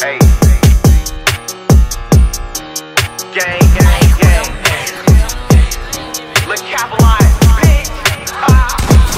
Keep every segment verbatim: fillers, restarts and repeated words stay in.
Hey. Gang, gang, gang. Look, capitalize, bitch. Ah.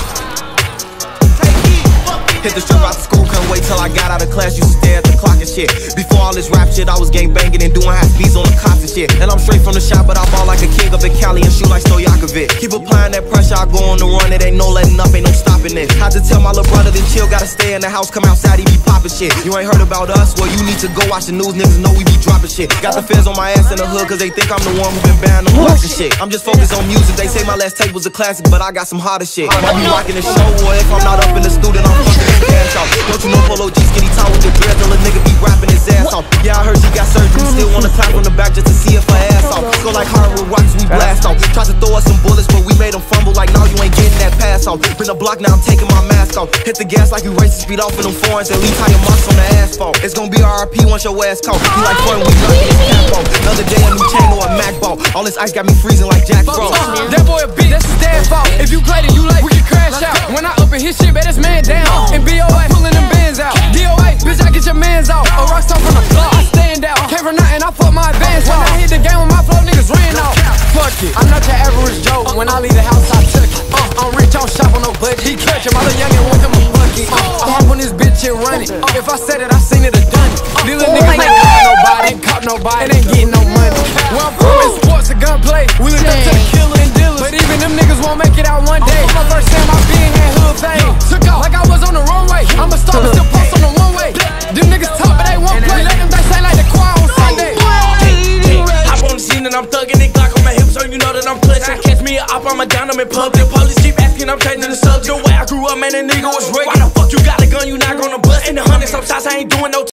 Hit the strip out the school, couldn't wait till I got out of class. Used to stare at the clock and shit. Before all this rap shit, I was gang banging and doing high speeds on the cops and shit. And I'm straight from the shop, but I ball like a king up in Cali and shoot like Stojakovic. Keep applying that pressure, I go on the run. It ain't no letting up, ain't no stopping this. Had to tell my little brother to chill, gotta stay in the house, come outside, he be popping shit. You ain't heard about us? Well, you need to go watch the news, niggas know we be dropping shit. Got the feds on my ass in the hood, cause they think I'm the one who been banning them blocks and shit. I'm just focused on music, they say my last tape was a classic, but I got some harder shit. I be rocking the show, or if I'm not up in the studio, I'm fucking cash out. Don't you know Polo G skinny tall with the dreads, till a nigga be rapping his ass off. Yeah, I heard she got surgery, still wanna clap on the back just to see if her ass off. Go like hardwood rocks, we blast off. Tried to throw us some bullets, but we made them fumble like, nah, you ain't getting that pass off. Been a block, now I'm taking my mask off. Hit the gas like you racing, speed off in them foreigns and leave tire marks on the asphalt. It's gonna be R I P once your ass caught. You like fun, we knocking his cap off. Another day, a new chain or a Mac ball. All this ice got me freezing like Jack Frost. That boy a bitch, that's his dad's fault. If you play it, you late, we can crash out. When I open his shit, bet this man down. And B O A, pulling them bands out. D O A, bitch, I get your mans out. A rockstar from the block, I stand out. Came from nothing, I fuck my advance. When I hit the game with my flow, niggas ran out. Fuck it, I'm not your average Joe. When I leave the house, I took it. Uh, I'm rich, I don't shop on no budget. He clutch him, my little youngin' want him a bucket. Uh, I hop on this bitch and run it. If I said it, I seen it or done it. These little niggas ain't caught nobody, ain't caught nobody, and ain't getting no money. Where I'm from is sports and gunplay. We look up to the killer and dealers, but even them niggas won't make it out one day. My first time I been had hood fame. Took off like I was on the runway. I'm a star, still post on the one way. Them niggas talk, but they won't play. Let them they say like the choir on Sunday. Hey, hey, hop on the scene and I'm thugging it, Glock on my hips, so you know that I'm clutching. Catch me up, I'm a down, I'm in public. Police keep asking, I'm changing the subject. The way I grew up, man, that nigga was rugged. Why the fuck you got a gun, you not gonna bust? In the hundred, some shots, I ain't doing no